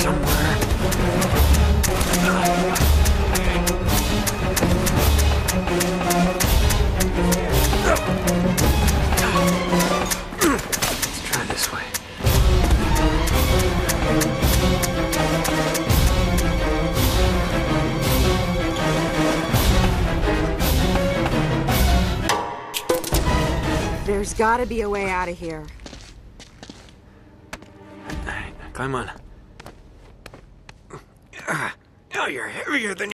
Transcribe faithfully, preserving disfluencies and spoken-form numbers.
somewhere. Let's try this way. There's gotta be a way out of here. All right, climb on. Oh, you're heavier than